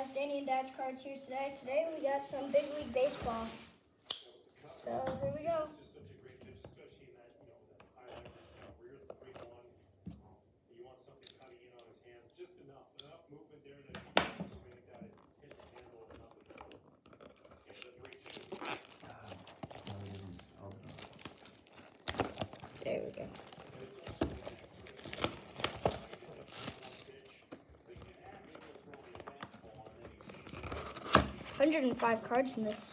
Danny and Dad's cards here today. Today we got some big league baseball. So here we go. There we go. $105 cards in this.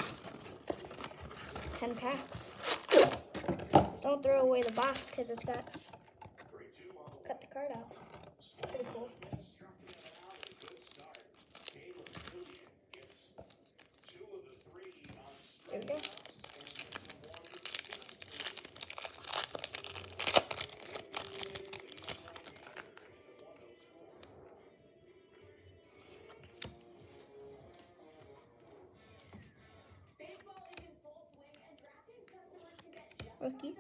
10 packs. Don't throw away the box because it's got cut the card out. Pretty cool. There we go. Rookie.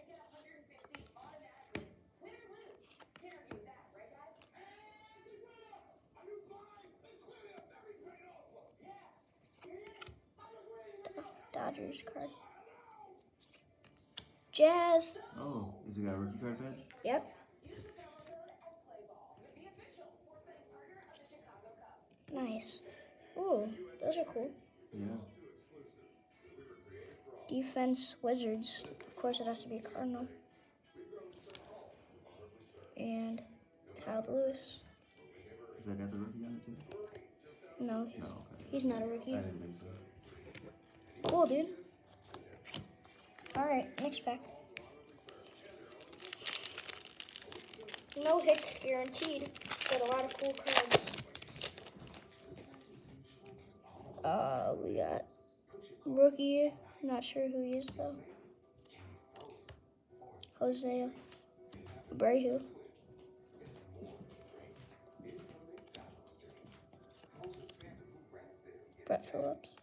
Dodgers card. Jazz. Oh, is it got a rookie card badge? Yep. Nice. Ooh, those are cool. Yeah. Defense Wizards. Of course, it has to be a Cardinal. And Kyle Lewis. Does that got the rookie on it too? No, he's not a rookie. I didn't think so. Cool, dude. Alright, next pack. No hits guaranteed, but a lot of cool cards. We got rookie. Not sure who he is though. Jose Abreu. Brett Phillips.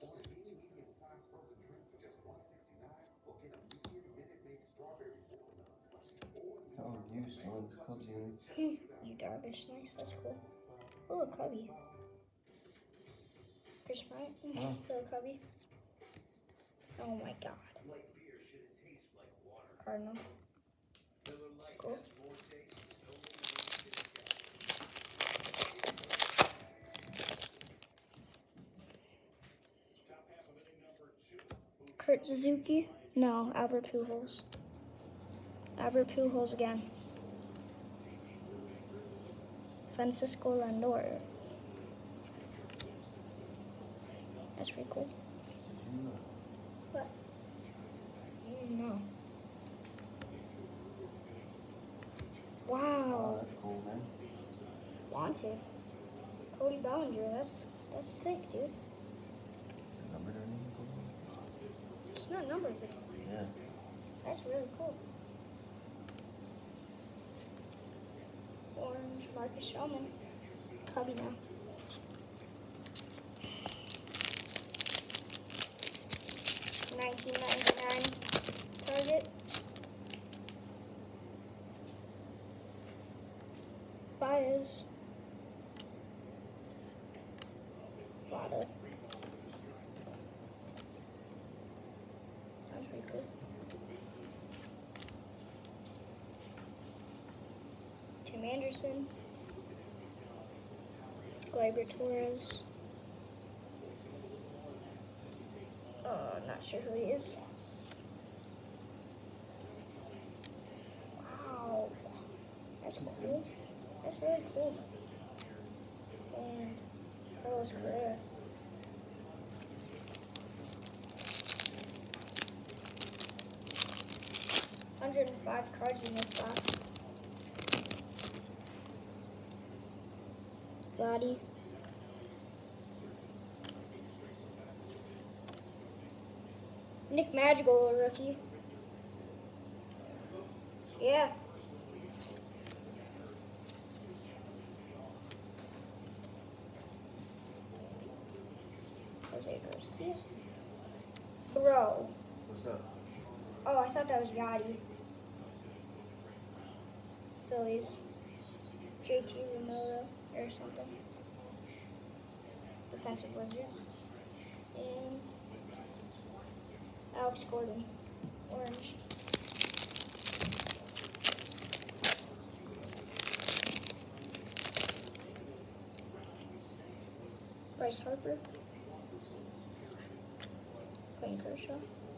Oh, you still in the Cubs unit. You Darvish, nice, that's cool. Oh, a Cubby. Chris Bryant, still a Cubby. Oh my god. Cardinal. That's cool. Kurt Suzuki? No, Albert Pujols. Albert Pujols again. Francisco Lindor. That's pretty cool. What? No. Wow. That's cool, man. Wanted. Cody Bellinger. That's sick, dude. Numbered or anything? It's not numbered, but Yeah. that's really cool. Orange Marcus Stroman. Cubby now. $19.99 Target. Baez. Votto. That's pretty cool. Tim Anderson. Gleyber Torres. Not sure who he is. Wow. That's cool. That's really cool. And Carlos Correa. $105 cards in this box. Gotti. Nick Madrigal, a rookie. Yeah. Jose Garcia. Bro. What's up? Oh, I thought that was Yachty. Phillies. JT Realmuto or something. defensive Wizards. And Alex Gordon, orange. Bryce Harper, Clayton Kershaw.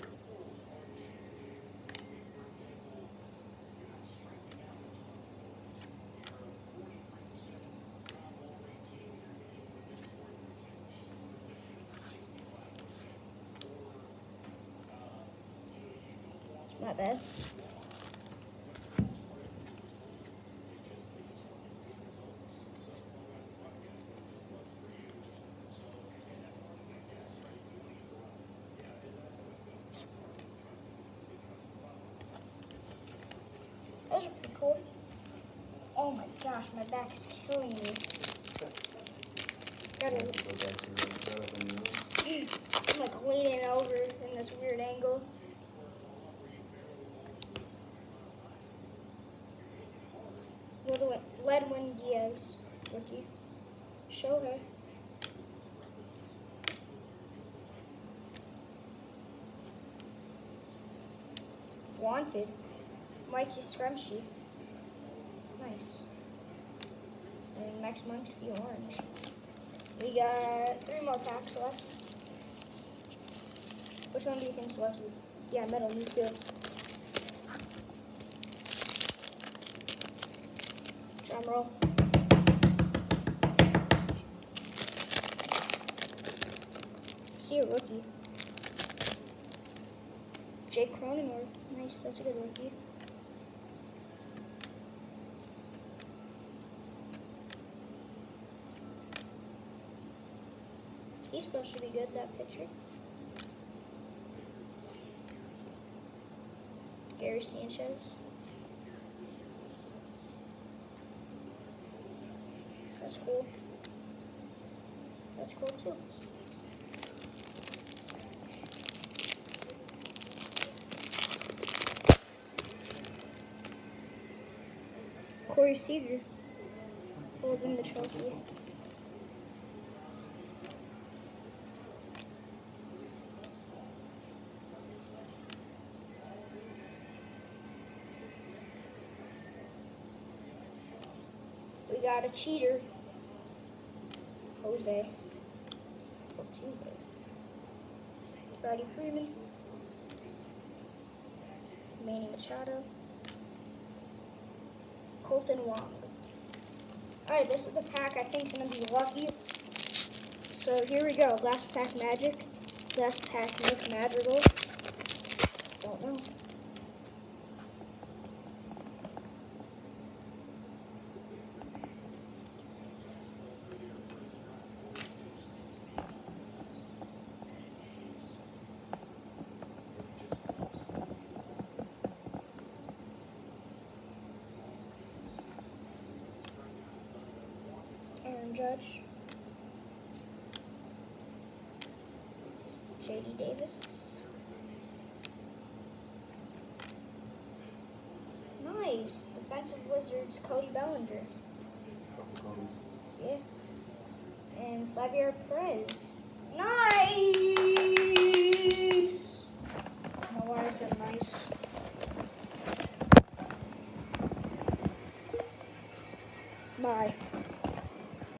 Not bad. Those are pretty cool. Oh my gosh, my back is killing me. I'm like leaning over in this weird angle. Ledwin Diaz, rookie. Shohei. Wanted. Mikey Scrumshy. Nice. And Max Muncy orange. We got 3 more packs left. Which one do you think's lucky? Yeah, metal, me too. Drum roll. See a rookie. Jake Cronenworth. Nice, that's a good rookie. He's supposed to be good, that pitcher. Gary Sanchez. That's cool. That's cool too. Corey Seager holding the trophy. We got a cheater. Jose Altuve. Freddie Freeman. Manny Machado. Colton Wong. Alright, this is the pack I think is going to be lucky. So here we go. Last pack Magic. Last pack Nick Madrigal. Don't know. Aaron Judge, J.D. Davis, nice, defensive Wizards, Cody Bellinger, yeah, and Slavier Perez, nice.